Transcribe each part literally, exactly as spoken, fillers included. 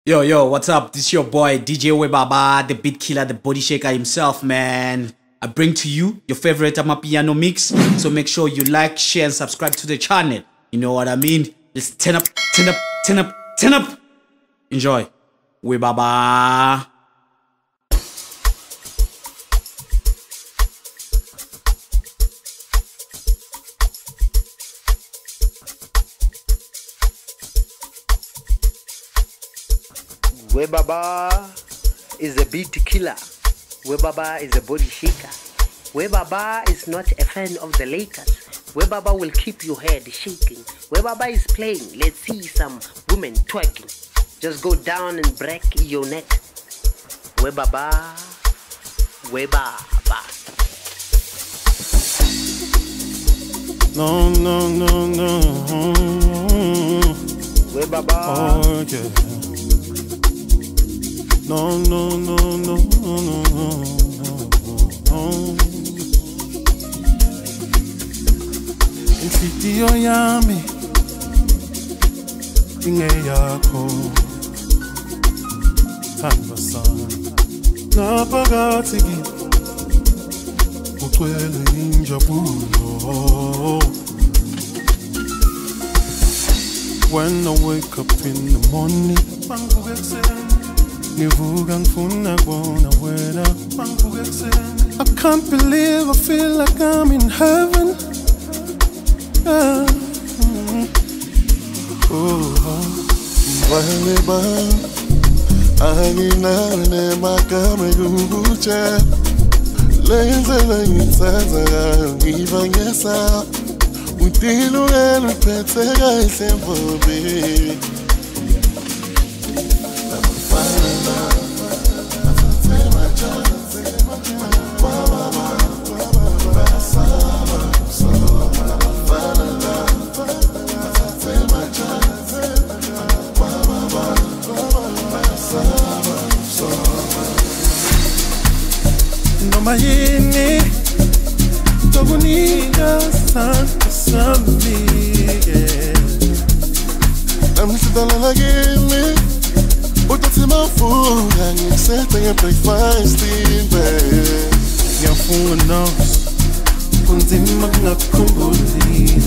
Yo, yo, what's up? This is your boy, D J Webaba, the beat killer, the body shaker himself, man. I bring to you your favorite AmapianoMix. So make sure you like, share, and subscribe to the channel. You know what I mean? Let's turn up, turn up, turn up, turn up. Enjoy. Webaba. Webaba is a beat killer. Webaba is a body shaker. Webaba is not a fan of the Lakers. Webaba will keep your head shaking. Webaba is playing. Let's see some women twerking. Just go down and break your neck. Webaba, Webaba. No, no, no, no. Webaba. Oh, yeah. No, no, no, no, no, no, no. Inhliziyo yami ingeyakho thandwa sana naphakathi kimi ugcwele injabulo. When I wake up in the morning, bangivuka ekuseni ngivuka ngifuna kubona wena bangivuka ekuseni. I can't believe I feel like I'm in heaven. Ah, mm. Oh, Webaba, anginane magama kukutsha lenzela ngithatha ngivangesa utilungela uphethe kahle mfobe. Mayini tokunika santa sami amhlala kimi uthi mafuka ngisethe ngebreakfast imbe ngiyafuna nos kunzima kungakhumbuli.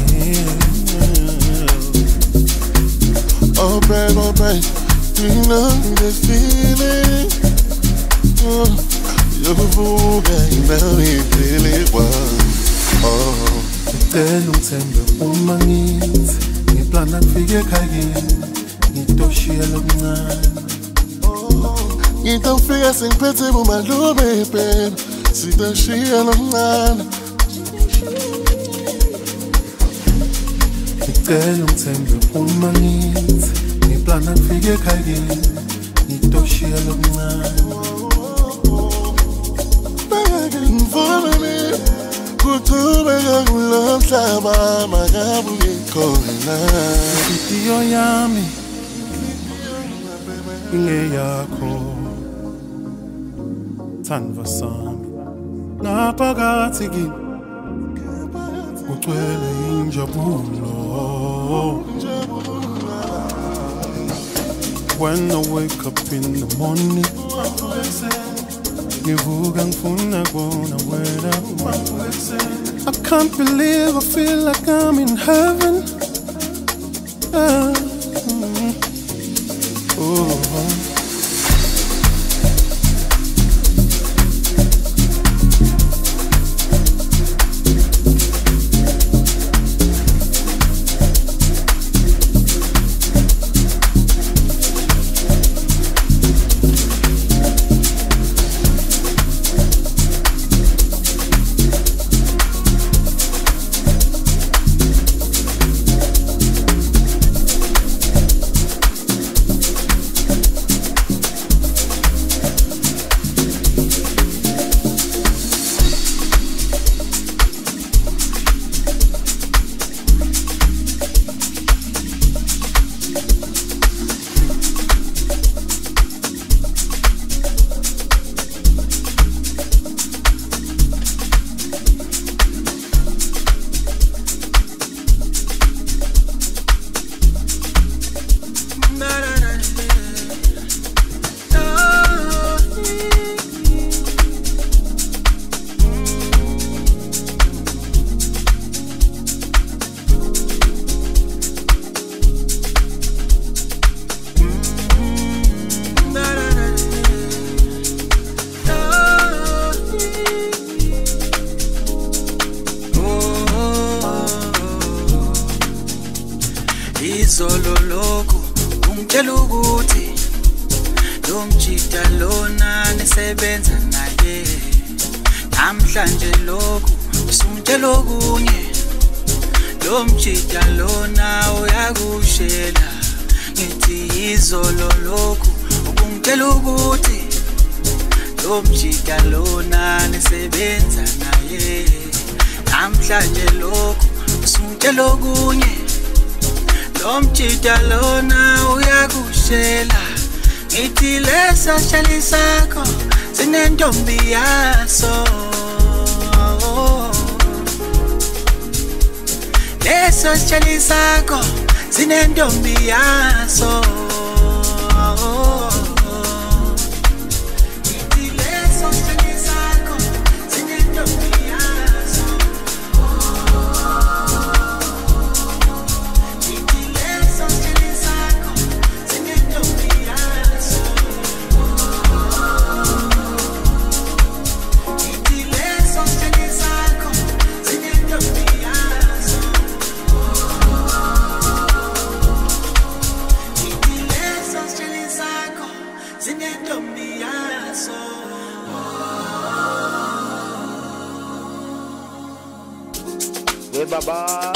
Oh babe, oh babe, you know the feeling. Oh. Yokuvuka indawo iphele kwa. Oh, ngicela ungithembe uma ngithi ngiplana kufika ekhaya ngitoshiya lokuncane. Oh, ngitofika sengiphethe umalume babe sitoshiya lokuncane. Ngicela ungithembe uma ngithi ngiplana kufika ekhaya ngitoshiya lokuncane. Kutubeka kulo mhlaba makabuye khona. Inhliziyo yami ingeyakho thandwa sami naphakathi kimi ugcwele injabulo. When I wake up in the morning, ngivuka ngifuna kubona wena. I can't believe I feel like I'm in heaven. Ah, mm. Oh. lo mjida lona nisebenza naye namhlanje lokhu usumtshela okunye lo mjida lona uyakushela ngithi izolo lokhu ubungitshela ukuthi lo mjida lona nisebenza naye namhlanje lokhu usumtshela okunye lo mjida lona uyakushela ngithi leso shali sakho sinentombi yaso leso shali sakho sinentombi yaso Webaba.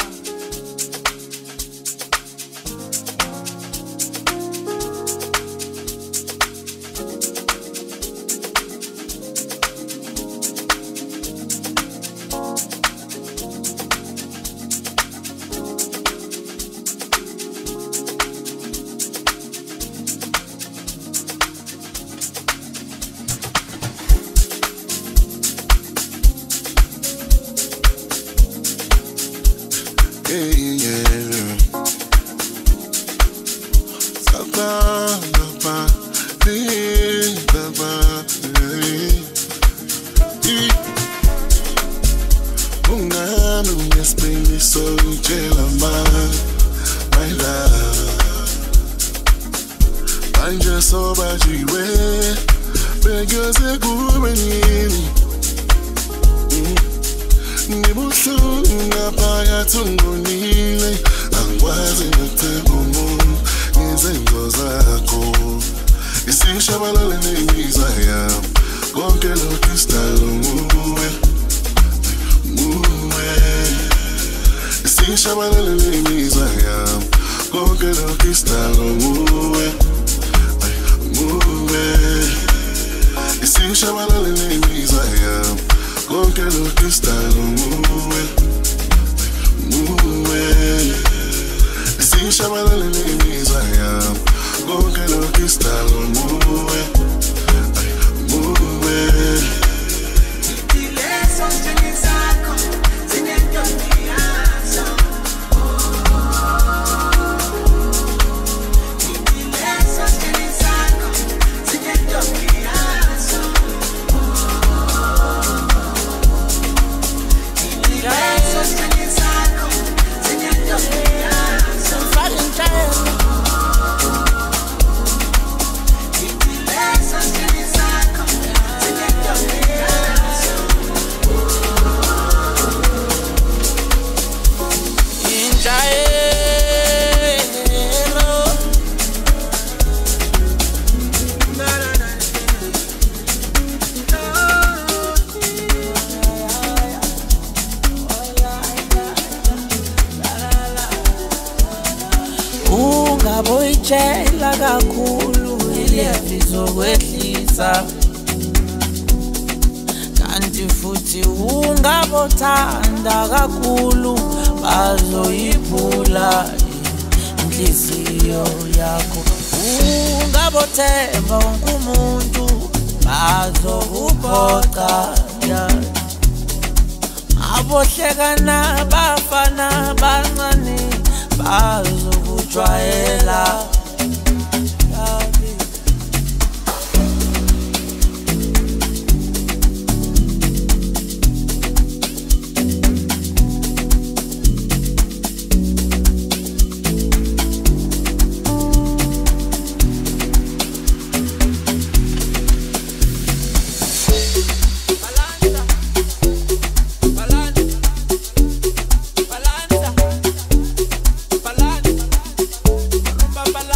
Bala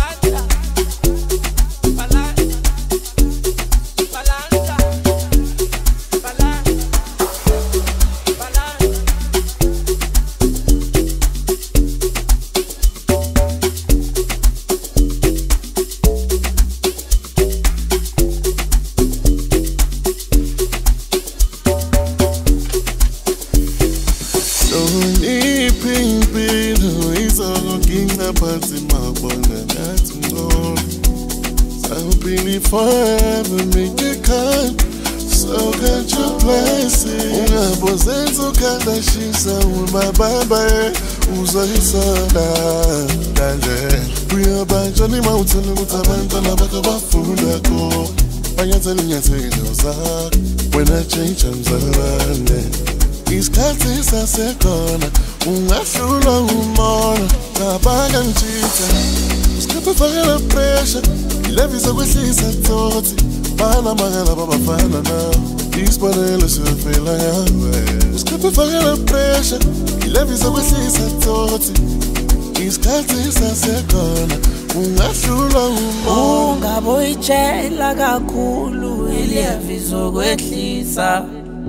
really forever make it come. So can't you place it? Ungabozenzo kanda shisa umababa uzoyisona kanje. Uyabanja ni mountain utabanja na baka bafunda ko. Banyathela inyathelo zakho when I change amzalane. Isikhathi sasekhona ungahlula umona ngabanga ngitshitha. Usikhathi fakela pressure love izokwehlisa thoughts. Bana magala babafana now. Isibonelo sifela yawe. Usikhathi fakela pressure love izokwehlisa thoughts. Isikhathi sasekhona ungahlula umona. Ungaboyitshela kakhulu ileve izokwehlisa.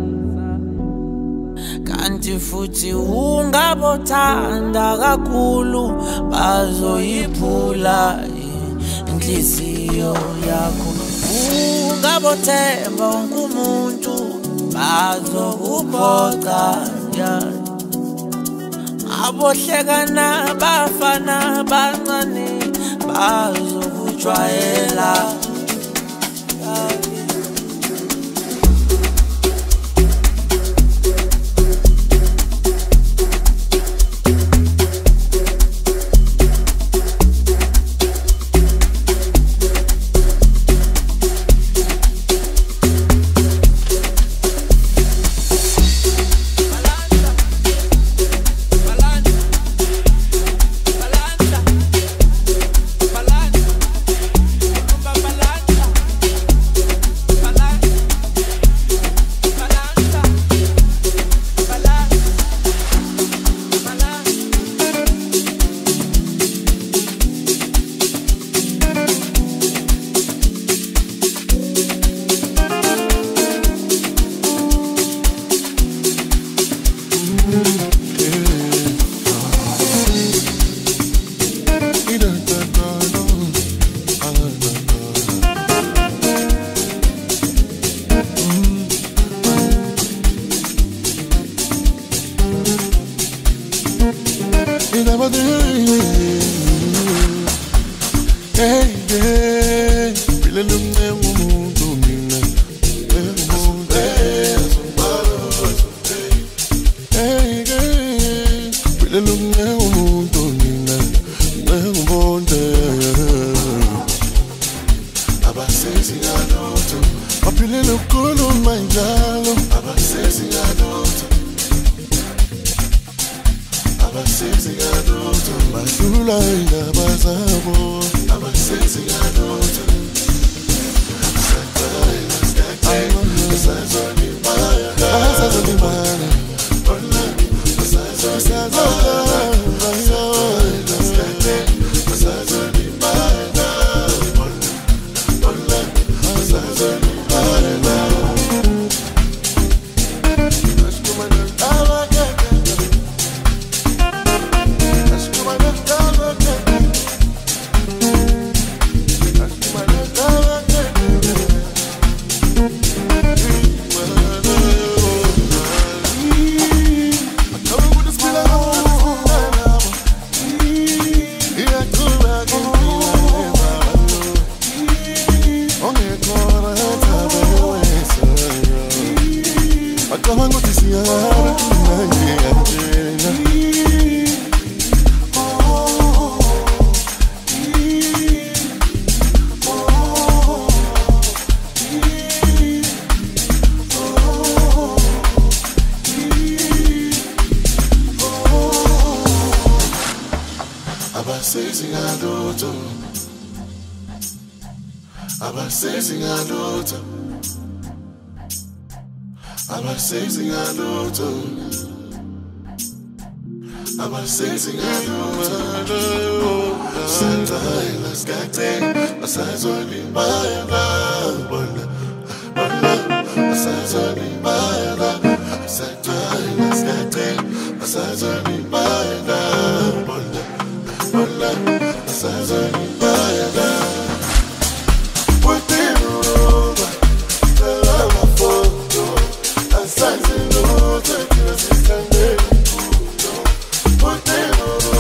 Kanti futhi ungabothanda kakhulu bazoyiphula inhliziyo yakho. Ungabothemba umuntu bazokuphoqa abohlekana bafana bancane bazokujwayela.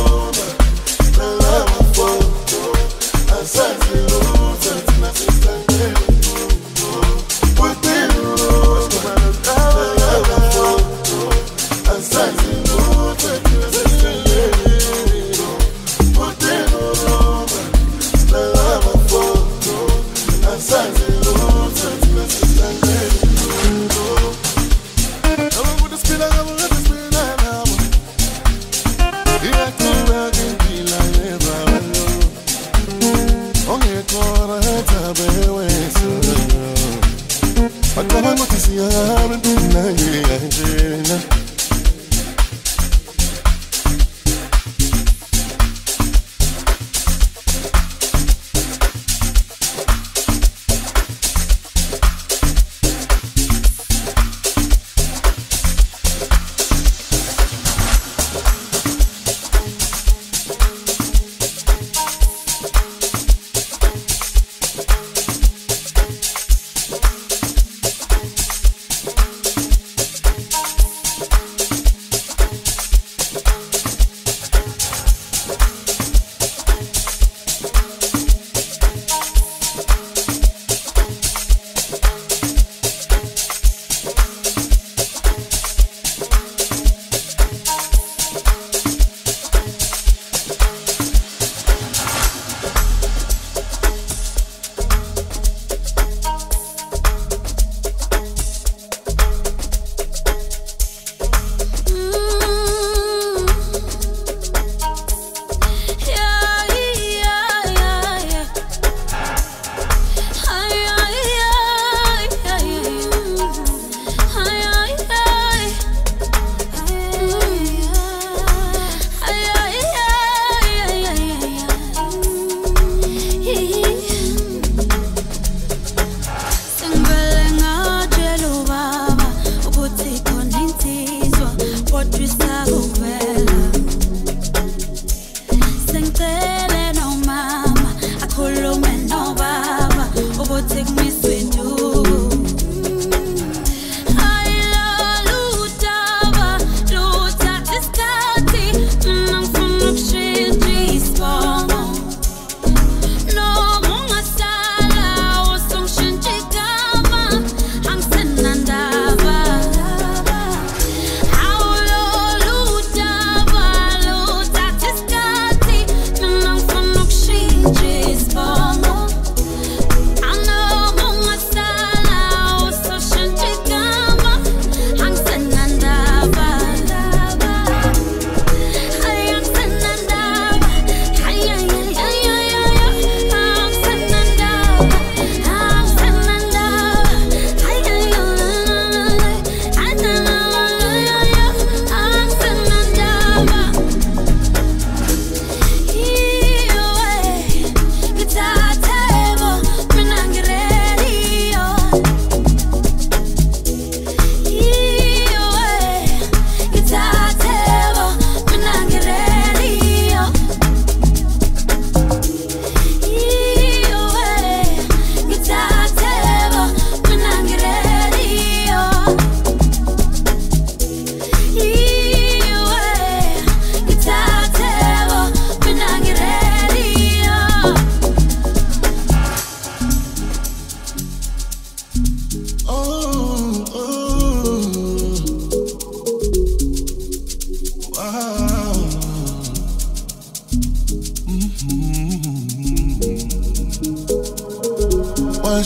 Sense,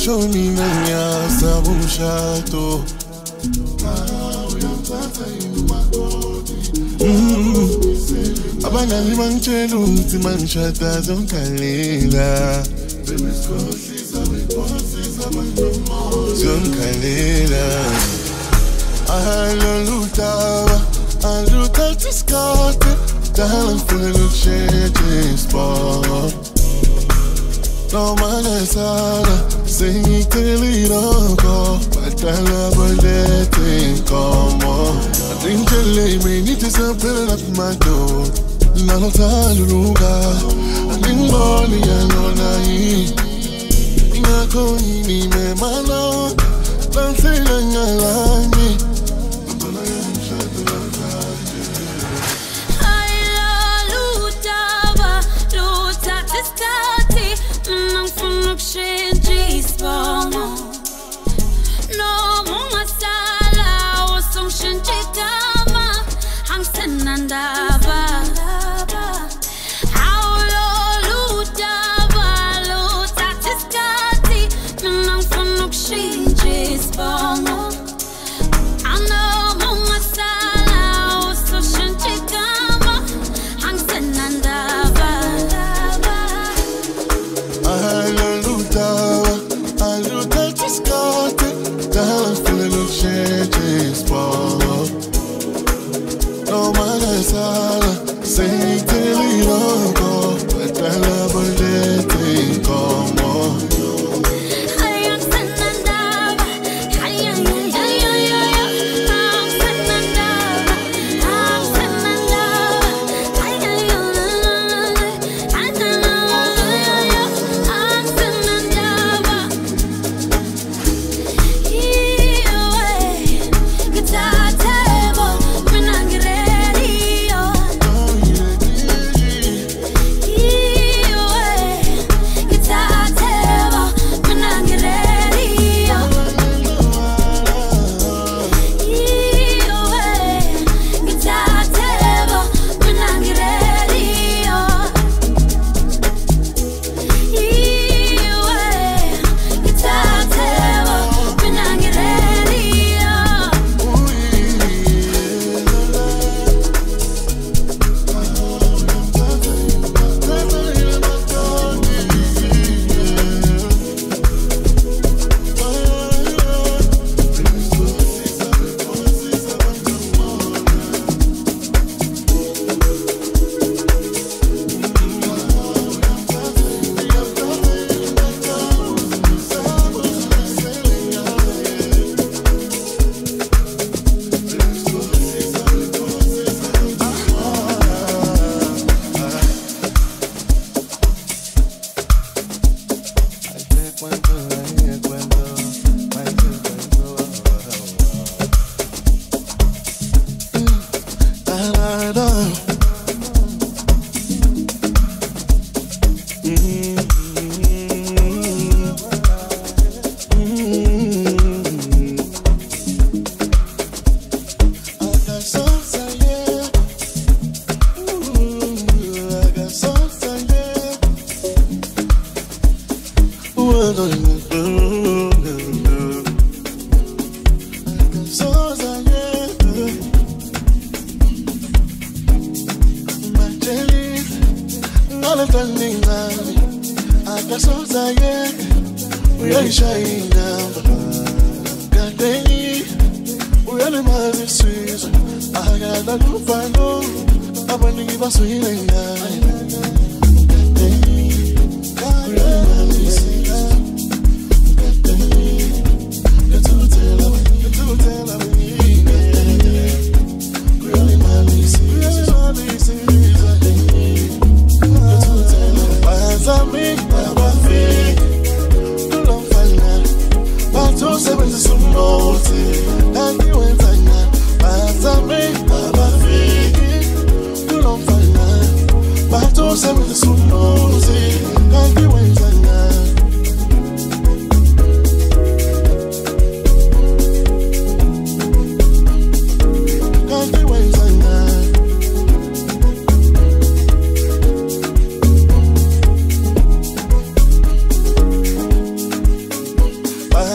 shoni nanya sabushato. Abanga limanchelu timanchata zonkalela. Zonkalela. Hallelujah, hallelujah to Scott. Down for the change spot. No man is all sing it till it all go. But I love a letting come on. I think you lay me need to open up my door. Nano taluga. I think only I know nai. Inga ko ini me malo. Don't say nga langi. No more sala, or some shinchitama, hang senandaba. How low Ludaba, Lutatiscati, Nang Funuk Shinjis Bongo. I know more sala, or some shinchitama, hang senandaba. Down for the changes, Paul. No man is all say till you don't go, but I love a letting come on.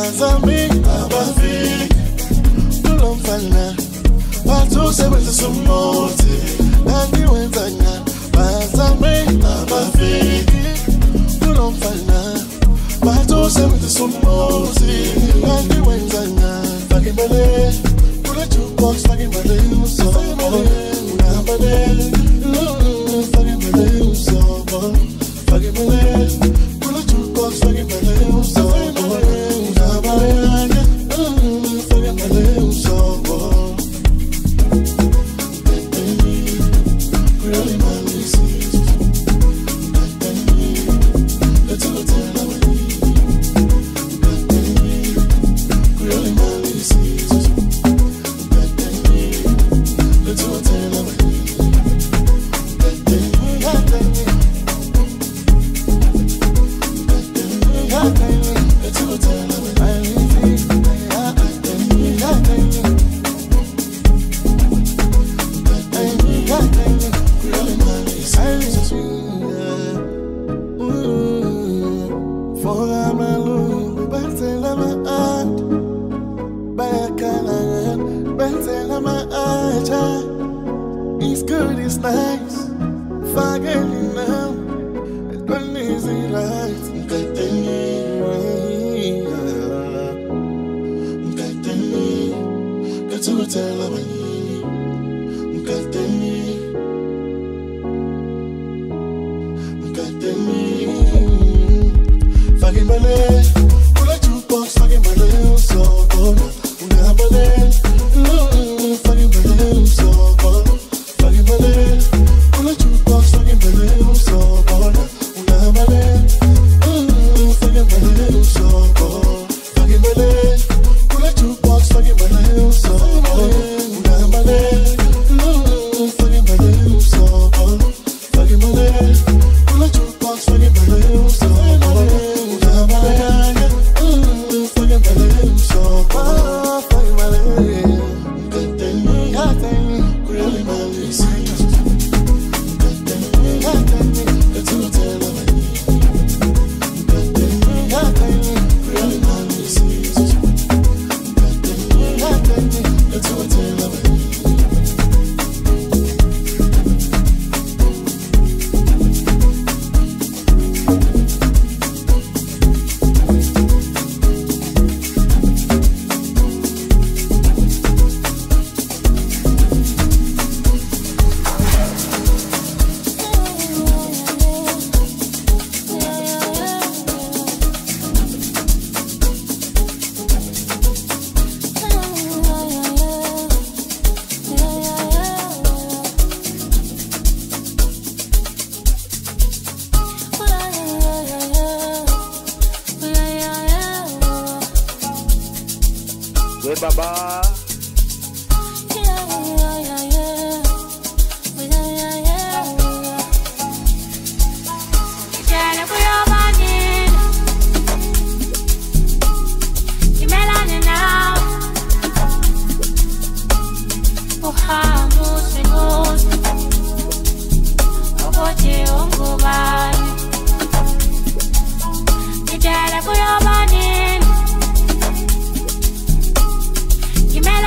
bazami abafiki kulo mfana bathu sebenza sumuthi nangiwenza nya bazami abafiki kulo mfana bathu sebenza sumuthi nangiwenza nya fake male kula jukebox fake male so fake male fake male so fake male kula jukebox fake male so It's good, it's nice. Forget it now. It's gonna easy right. Get the Get the Get to tell of me. Get the Get the Forget my leg. Pull a jukebox, forget my leg. So go now. Una ballet. Forget my leg. So go. Forget my leg. Pull a jukebox, forget my leg. So go now. Una ballet. Forget my leg. So go. Forget my leg. Pull a jukebox, forget my leg. So go. Una ballet. Forget my leg. So go. Forget my leg. Pull a jukebox, forget my leg. So go. Una ballet. Forget my leg. So go. Forget my leg. Good thing, good thing, really my list. Good thing, good thing, it's all tell of me. Good thing, good thing, really my list. Good thing, good thing, it's all tell of me. Webaba. Give me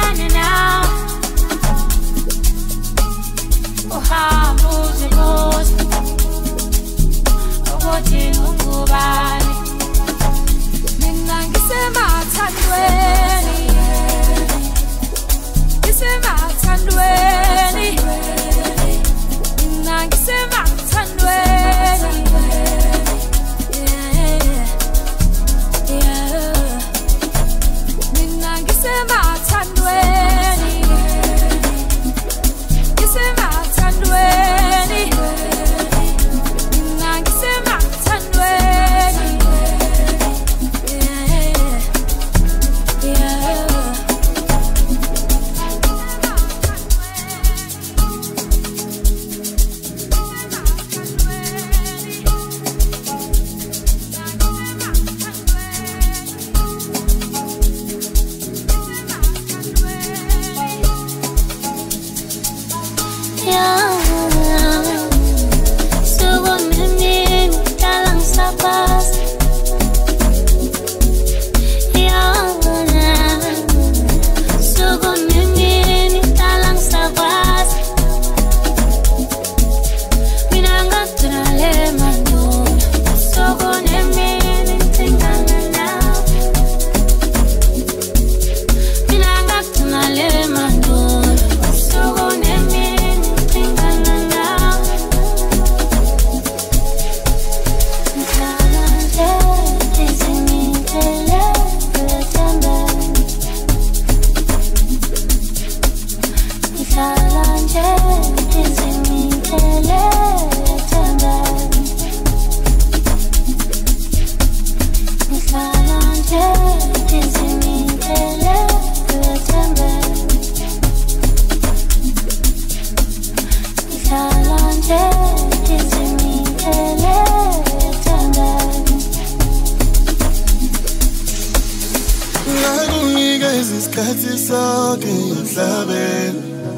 Lezi isikhathi sonke emhlabeni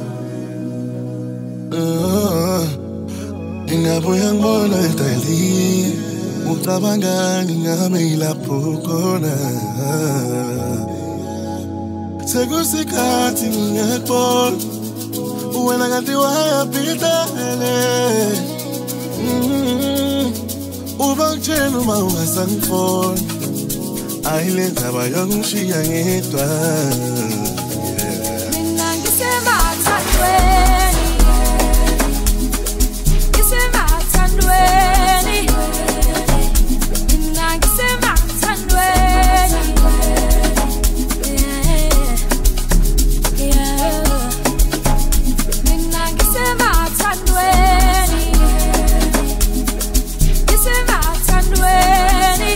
Ingabuya ngibona idali Ucabangani ngame ilapho khona Sekusikhathi ngiyakubona Wena kanti wayapitele Uba ngitshela uma ungasangifona Ayile ndaba yokungishiya ngedwa Mina ngisemathandweni Ngisemathandweni Mina ngisemathandweni Mina ngisemathandweni Ngisemathandweni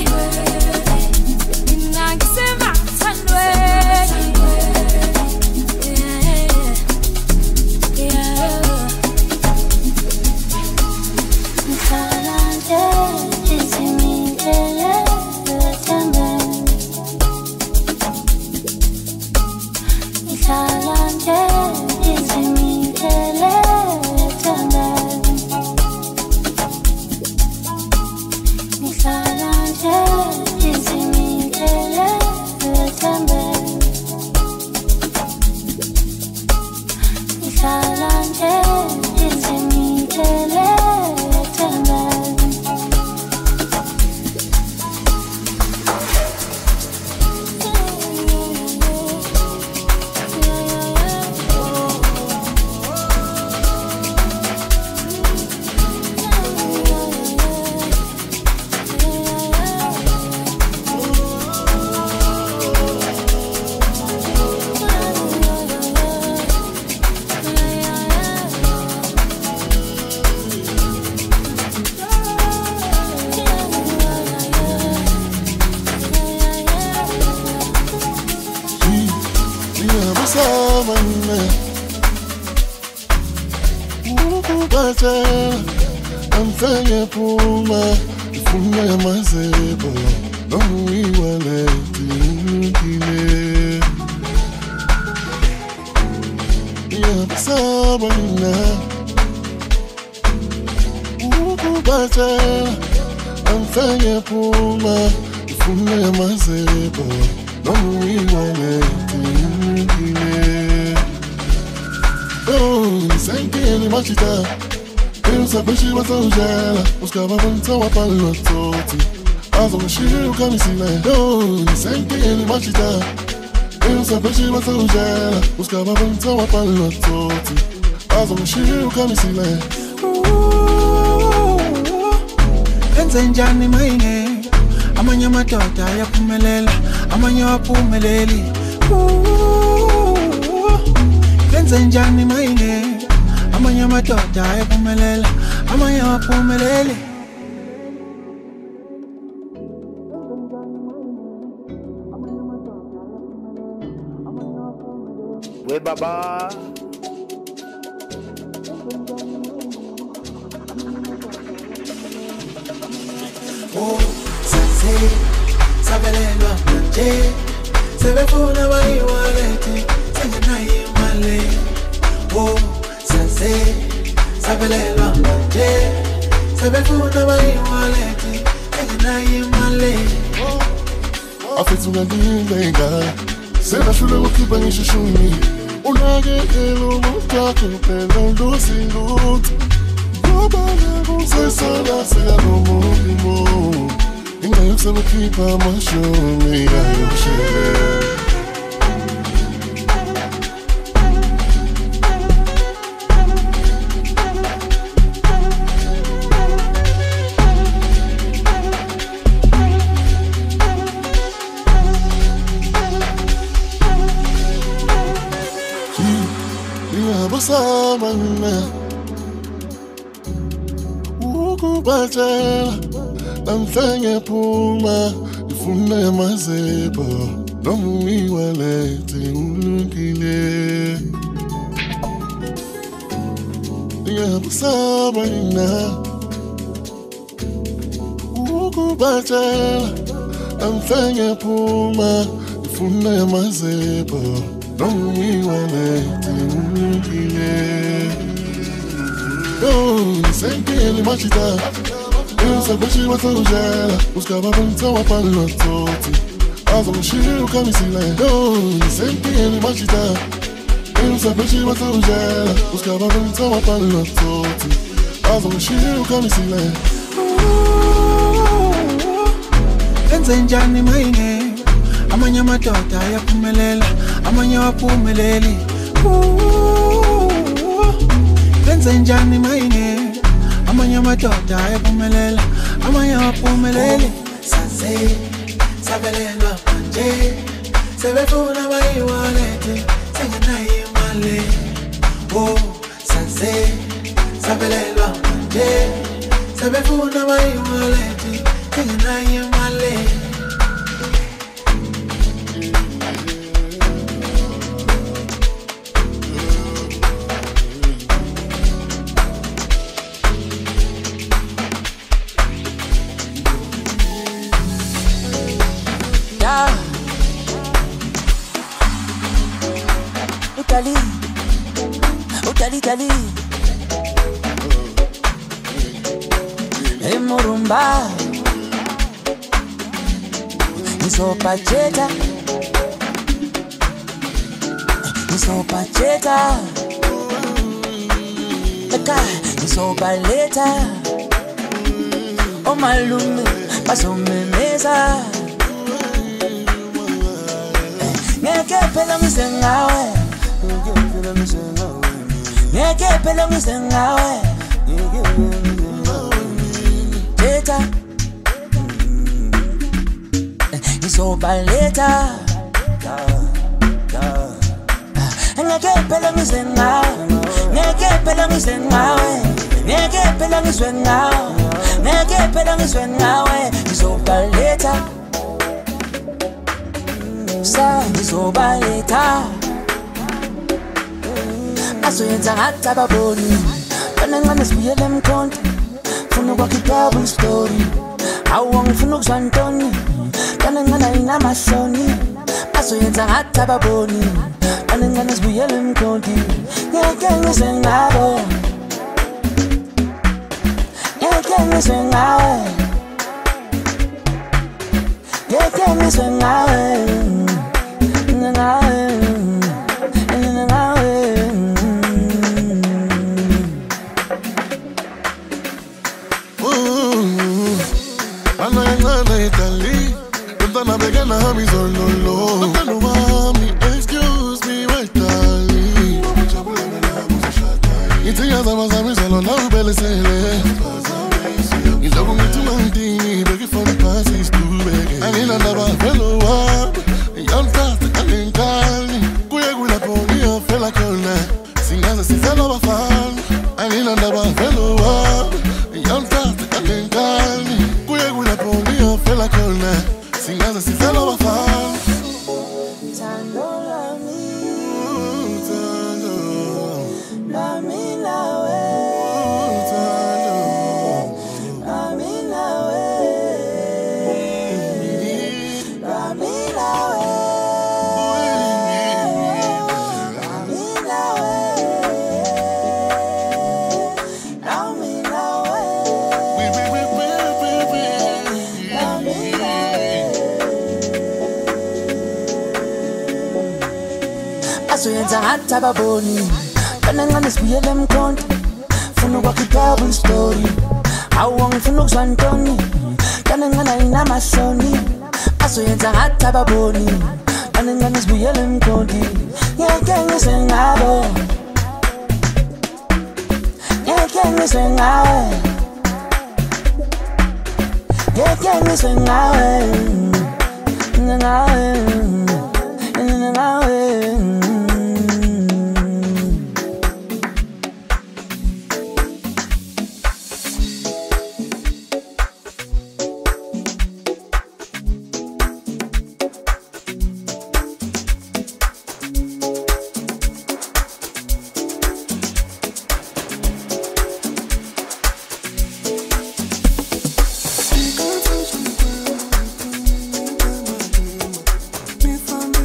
Mina ngisemathandweni Amfanya puma Ifuna mazebo Nomi waleti Nkile Yabasabana Ukubata Amfanya puma Ifuna mazebo Nomi waleti Nkile Oh, nisengeni machita Pensa peshi watojela Uskaba vanta wapalo toti Azo mshiru kamisile Oh, nisengeni machita Pensa peshi watojela Uskaba vanta wapalo toti Azo mshiru kamisile Enze njani maine Amanya madoda yaphumelela Amanya waphumeleli Enze njani maine Amanya madoda yaphumelela Amanya waphumeleli Webaba Oh, sase sabelelwa manje sebefuna bayiwaleti sengenayo imali Oh, sase sabelelwa manje sebefuna bayiwaleti sengenayo imali Afetsunga ndilenga Sena shule ukipa nishishuni Unage elu mutako Pela ndusi nduti Wabana kusesala Sega no mulimo Inga yukse ukipa mashuni Ya yushile Sabana Ukubachela Namfenge puma Ifuna mazebo Nomi waleti Nkile Sabana Ukubachela Namfenge puma Funda ya mazepa, nongi walete ungiye. Yo, nisenge ni machita, yusa beshi wata ujela, uskaba bunta wapalo toti. Azo mshiru kamisile, yo, nisenge ni machita, yusa beshi wata ujela, uskaba bunta wapalo toti. Azo mshiru kamisile. Enze njani maine, amanya madoda yaphumelela, amanya waphumeleli. Enze njani maine, amanya madoda yaphumelela, amanya waphumeleli. Sanse, sabelelwa manje, sebefuna bayiwalete, sengenayo imali. Oh, sanse, sabelelwa manje, sebefuna bayiwalete, sengenayo imali. Utali, utali, utali. Hey Murumba, niso pacheta, niso pacheta, eka niso paleta, o malume paso memeza, ngeke phela ngisengawe. Ngeke phela ngisengawe Teta Ngizobaleta Ngeke phela ngisengawe Ngeke phela ngisengawe Ngeke phela ngisengawe Ngeke phela ngisengawe Ngizobaleta Sa ngizobaleta Asoyenza ngathi ababoni Kanencane sibuyele emkhonto Funa ukwakhipha story Awu ngifuna ukuzwa ntoni Kanencane ayinamahloni Asoyenza ngathi ababoni Kanencane sibuyele emkhonto Ngeke ngizwe ngabo Ngeke ngizwe ngawe Ngeke ngizwe ngawe Ngawe Italy, Venda begana hami solo lo. Don't mommy, excuse me, wait Italy. It's a yaza mazami solo now belle sele. You love me to my dini, begging for the passes to beg. I need another fellow up. Young fast, I can't call me. Kuya gula poni o fela kona. Sing as a si fellow fan. I need another fellow up. Young fast, I can't call me. Kuya gula poni o fela kona. Sing as a si fellow fan. Tando la mi, tando la mi la we, tando la mi la we, la mi la we, la mi la we, la mi la we, la mi la Asoyenza ngathi ababoni Kanencane sibuyele emkhonto Funa ukwakhipha story Awu ngifuna ukuzwa ntoni Kanencane ayinamahloni Asoyenza ngathi ababoni Kanencane sibuyele emkhonto Ngeke ngizwe ngabo Ngeke ngizwe ngawe Ngeke ngizwe ngawe Ngawe Ngawe From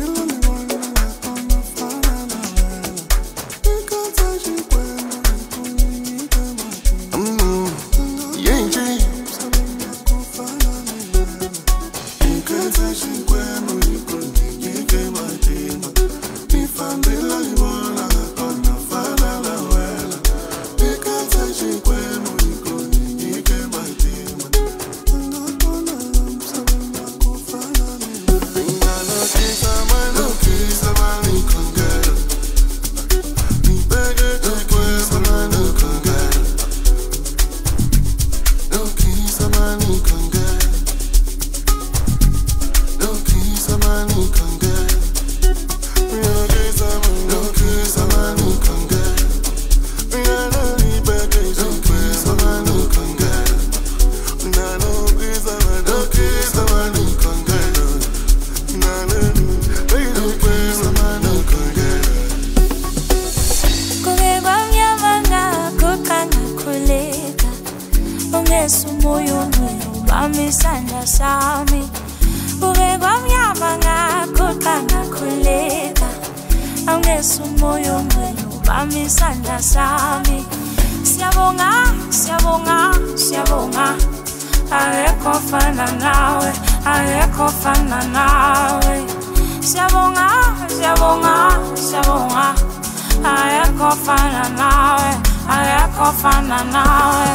isandla sami ube kwamnyama ngakhoqa ngakhuleka awungesa umoya omncane ubamba isandla sami siyabonga siyabonga siyabonga akekho ofana nawe akekho ofana nawe siyabonga siyabonga siyabonga akekho ofana nawe akekho ofana nawe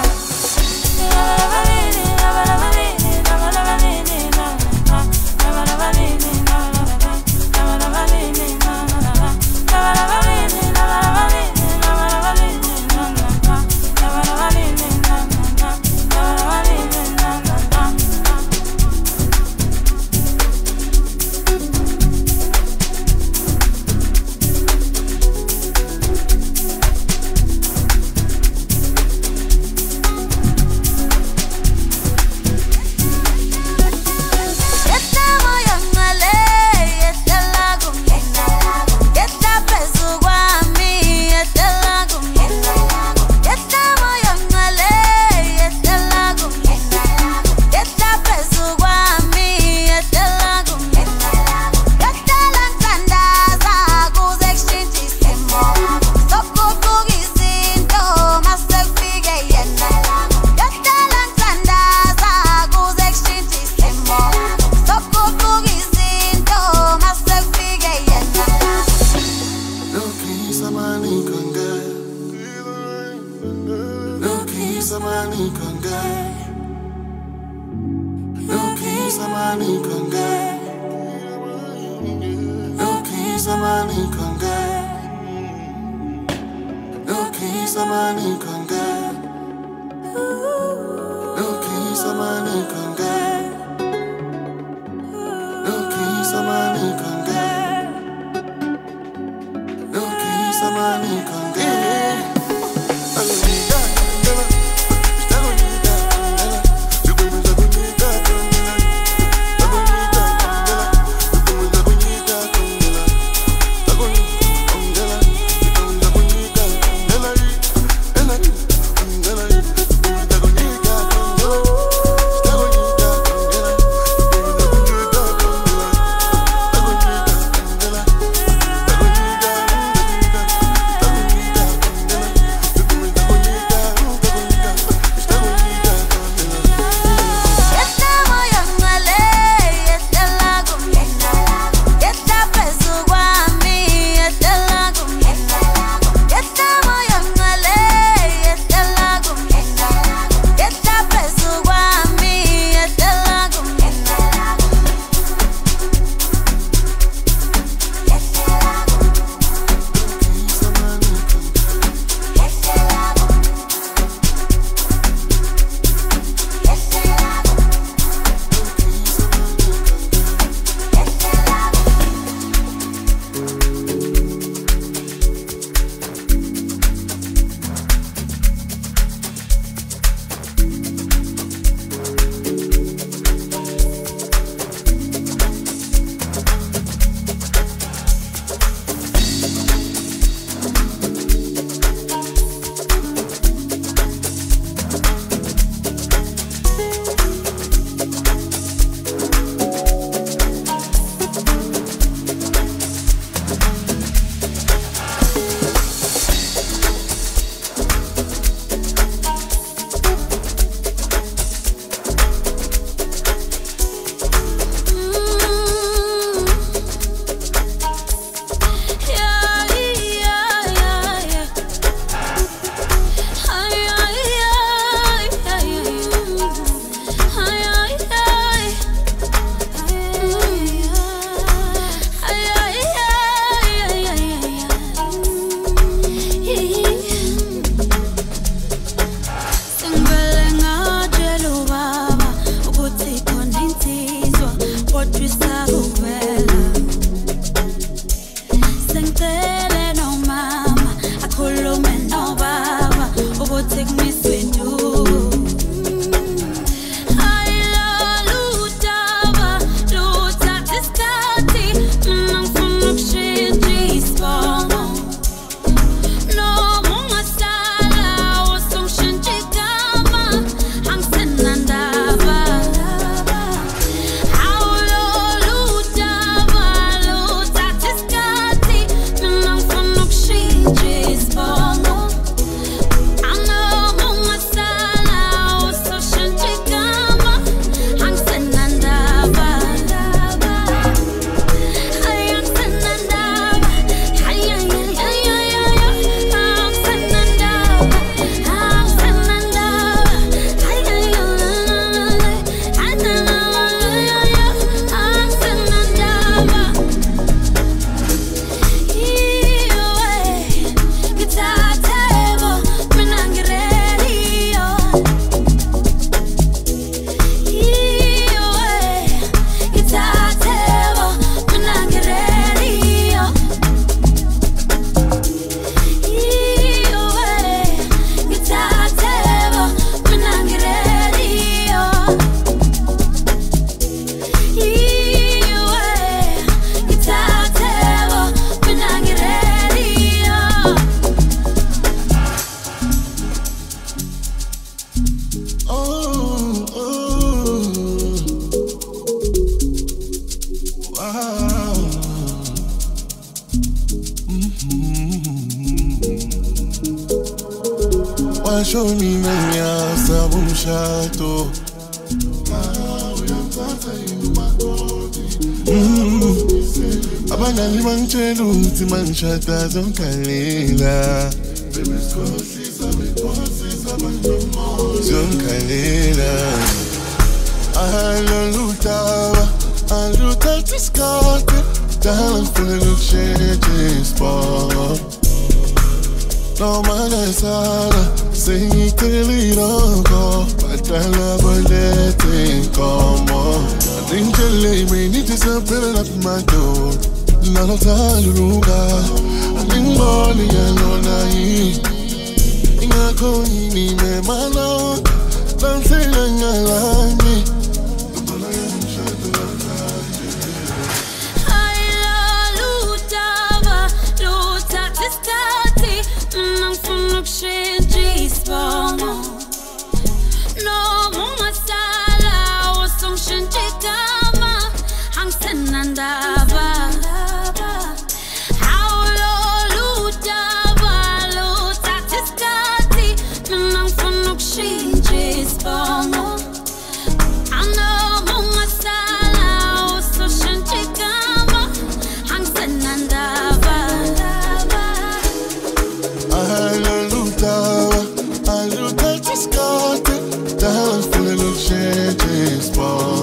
Bashoni menya sabumshato. Abana limanchelu timanchata zonkalela. Zonkalela. Alutava, aluta tiscate, down for the changes bar. No man is out, sing it till it all go. But I love let it come on. I think you leave me, need to open up my door. None of that luga, I think money and no night. In a coin, me, my lord, don't say I like me. No more sala or some shinjikama hang senandava how lo lutava lutatiscati manang funuk shinjis bono ano more sala or some shinjikama hang senandava I lutava I lutatiscati down for the changes bar.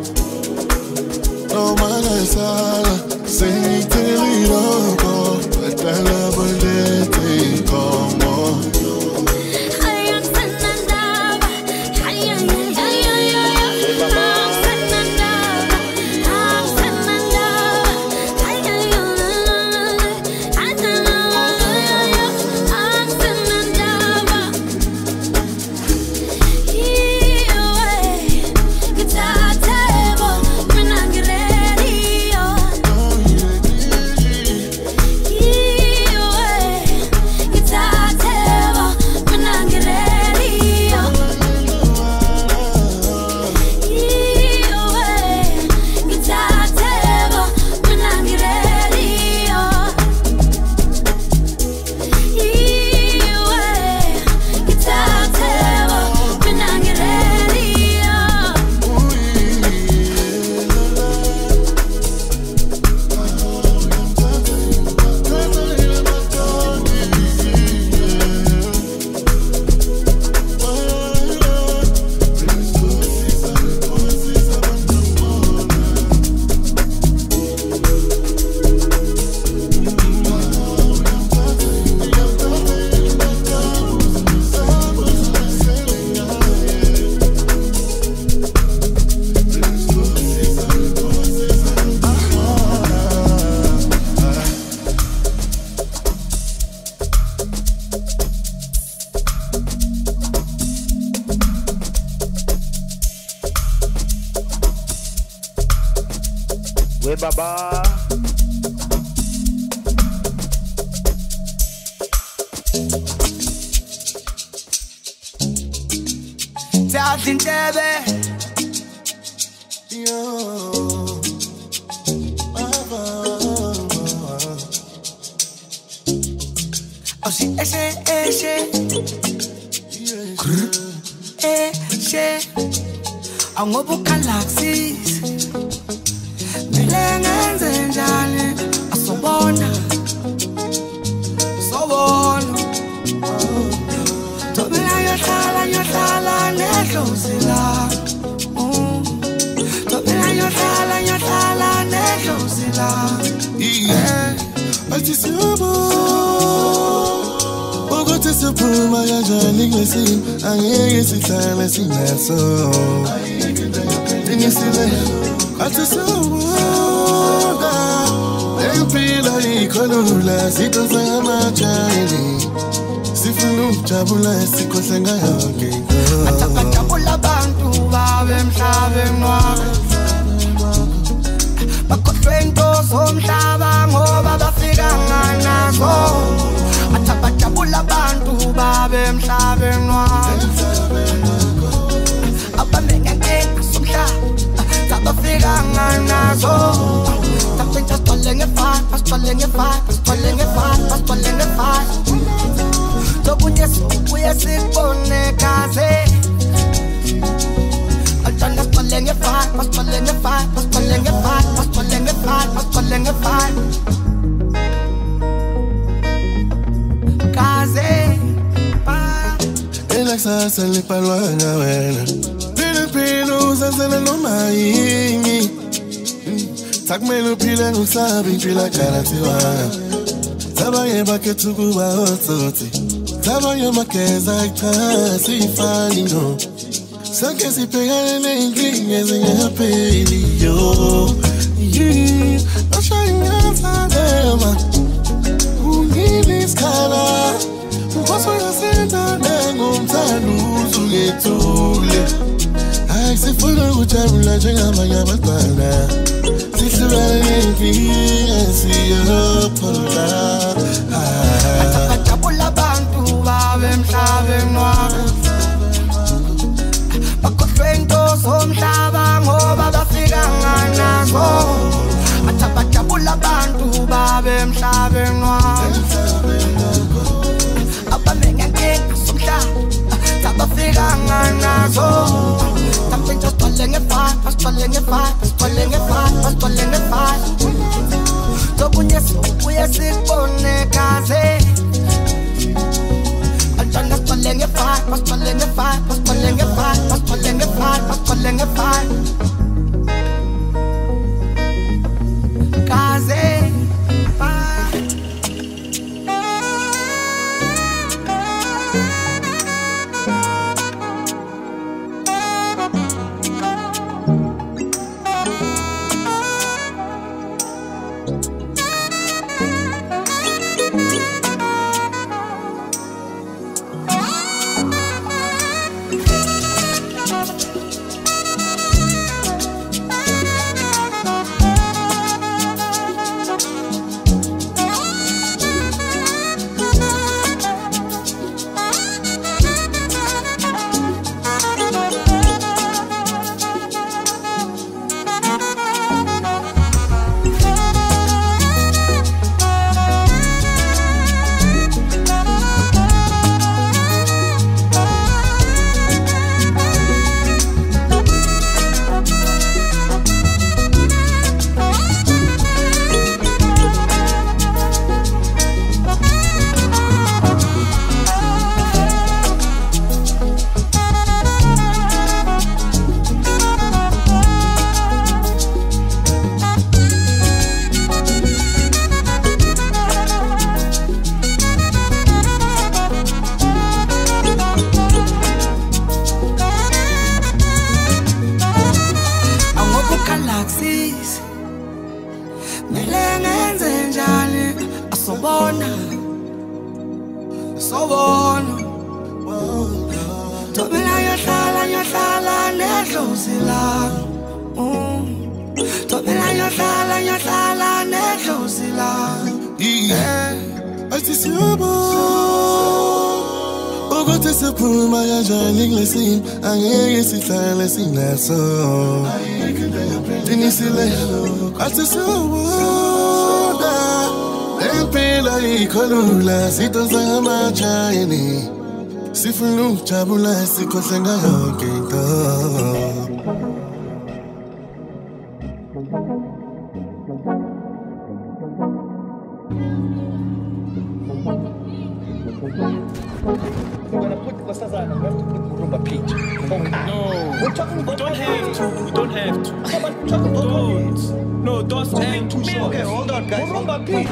No man is out, sing it till it all go. But I love let it come on. Webaba. Talking Debbie. Yo. Oh, she, eh, she, eh, she. Eh, she. I'm going to galaxies. Milengenze njani asobona sobona Tobela yohlala yohlala nedlozila Tobela yohlala yohlala nedlozila Yeah, I just love Ogo tese puma ya jani ngesi Angege sitana sinaso Dingi sile I just love Empila ikolula sito sama chani Sifunu chabula siko senga yoke Atapachabula bantu babe mhlabe mwabe Bakotwento somhlaba ngoba bafika nganazo Atapachabula bantu babe mhlabe mwabe Abamengenke somhlaba Tabafika nganazo Just calling it fast, just calling it fast, just calling it fast, just calling it fast. So when you so uyasibone kaze. Althanda sipalenge fight, pasipalenge fight, pasipalenge fight, pasipalenge fight, pasipalenge fight. Kaze, pa. Elaxa sale palwanga wena. Pile pile uzazela no maini. Takmelo pile ngusabi pila karatiwa. Tabaye baketu kuba ototi. Tabaye makeza ikasi fani no. Sanke si pegane inglinge zinga peli yo. Yeah, I'm trying to find them. Who need this color? What's what I said? I'm going to get to I say for the good time, I'm not my yamana. This is what I see you pull up. Tabula bantu babem sabem noir. Bakufento somhlaba ngoba bafika nganazo. Atabula bantu babem sabem noir. Abamenga ngeke somhlaba tabafika nganazo. Something just pulling it fast, just pulling it fast, just pulling it fast, just pulling it fast. So when you so we are sick on the kaze. I'm trying to pulling it fast, just pulling it fast, just pulling it fast, just pulling it fast, just pulling it fast. Kaze, fast. So, didn't see that? I just saw that. Pela y colula, si tu sama chayeni, si funu chabula, si kosenga yokito. We're gonna put what's that? We have to put Murumba Pitch. No, we're talking about we don't have to. We don't have to. How about talking about Don't. No, those ain't too short. Okay, hold on, guys. Murumba Pitch.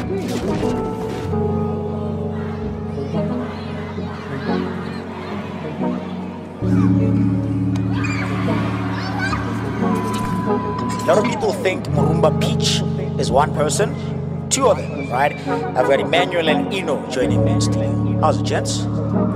A lot of people think Murumba Pitch is one person, two of them, right? I've got Emmanuel and Ino joining me today. How's it, gents?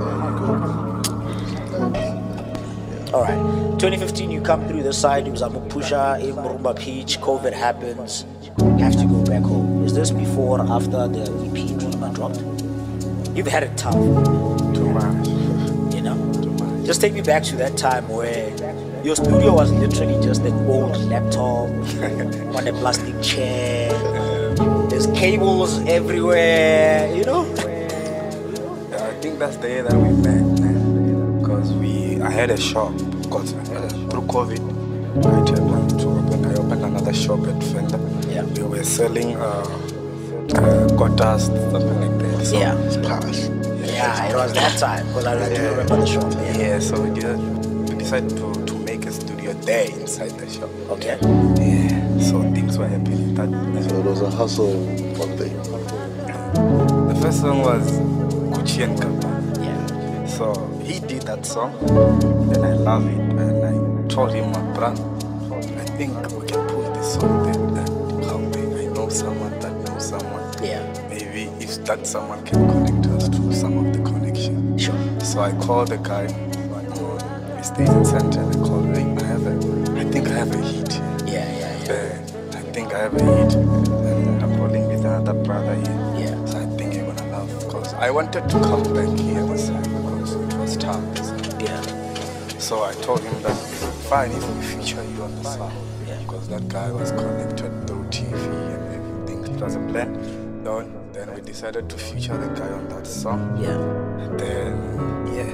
All right, twenty fifteen, you come through the side, you was Pusha in Murumba Pitch, COVID happens, have to go back home. Is this before or after the E P Dreamer dropped? You've had it tough. Too much. You know? Too much. Just take me back to that time where your studio was literally just an old laptop on a plastic chair. There's cables everywhere, you know? I think that's the year that we met, man. Because we, I had a shop, because through COVID, I had to open, I opened another shop at Venda. Yeah. We were selling uh, uh, quarters, something like that. So Yeah. it's past. Yeah, it was that time, because I, I do Yeah. remember the shop. Yeah, Yeah. so we, did, we decided to, to make a studio there inside the shop. Okay. Yeah, so things were happening. That, So it was a hustle one day. the first song was Gucci and Kappa. Yeah. So he did that song, and I love it. And I told him, my brother, I think we can put this song there. That how I know someone that knows someone. Yeah. Maybe if that someone can connect us to some of the connection. Sure. So I called the guy. Um, he stays in Center. And I called him. I have a, I think I have a hit. Yeah, yeah, yeah. Uh, I think I have a hit, and I'm rolling with another brother here. Yeah. So I think you're gonna love, because I wanted to come back here this time because it was tough. Yeah. So I told him that fine if we feature you on the song. Yeah. Because that guy was connected through T V and everything. It was a plan. Then, then we decided to feature the guy on that song. Yeah. And then, yeah.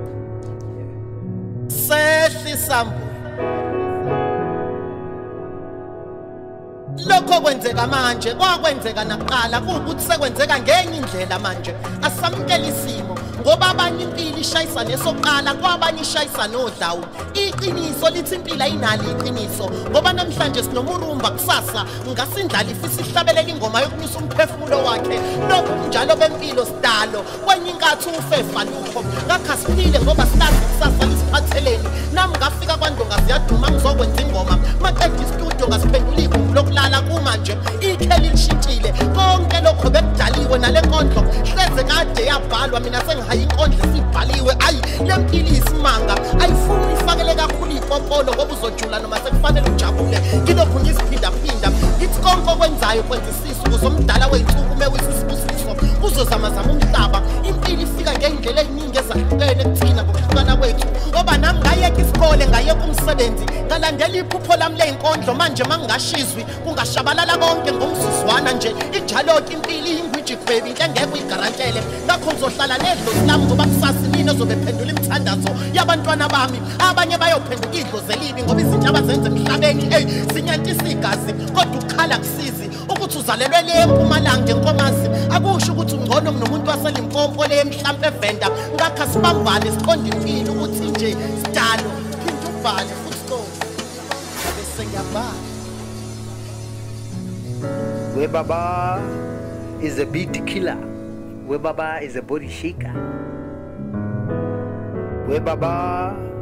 Sehle sambu lokho kwenzeka manje kwakwenzeka nakuqala kuukuthi sekwenzeka ngenye indlela manje asamkela isimo ngoba abanye impilo ishayisa nesoqala kwabanye ishayisa nodlawu iqiniso lithi impilo ayinalo iqiniso ngoba namhlanje sinomurumba kusasa ngasindlala ifisa ihlabelela ingoma yokunyusa umphefumulo wakhe lokhu njalo bempilo sidalo kwenye inkathi ufefa lukho ngakha siphile ngoba silazi kusasa lisiphatheleni nami ngafika kwandonga ziyaduma ngizokwenza ingoma maqeda istudio ngasiphendula igumbi lokulala kumanje ikheli lishintshile konke lokho bekudaliwe nale nkondlo hleze kade yabhalwa mina sengihaye inkondlo esibhaliwe ayi lempilo isimanga ayifuni ifakele kakhulu ipopolo ngoba uzojula noma sekufanele ujabule kilokhu ngiziphinda phinda ngithi konke okwenzayo kwenza isisu kuzomdala weyinsuku mewuyisisibusiso uzozama zama umhlaba impilo ifika ngeindlela eziningi ezahlukene kuthina ngokuhlukana kwethu ngoba nami ngayeka isikole ngayeka umsebenzi ngalandela iphupho lami leyinkondlo manje mangingashizwi kungashabalala konke ngomsuzwana nje injalo-ke impilo iyingwiji baby into engeke uyigarantele ngakho ngizohlala nedlozi lami ngoba kusasa nini ozobephendula imithandazo yabantwana bami abanye bayophenduka idlozi elibi ngoba izinto abazenza emhlabeni eyi zinyantisa igazi kodwa ukukhala kusizi ukuthi uzalelwe le empumalanga enkomazi akusho ukuthi ungcono kunomuntu waselimpopo le mhlampe evenda ngakho sibambane siqonde impilo ukuthi nje sidalo phinda ubhale futhi sikosi bese ngiyabhala. Webaba is a beat killer. Webaba is a body shaker. Webaba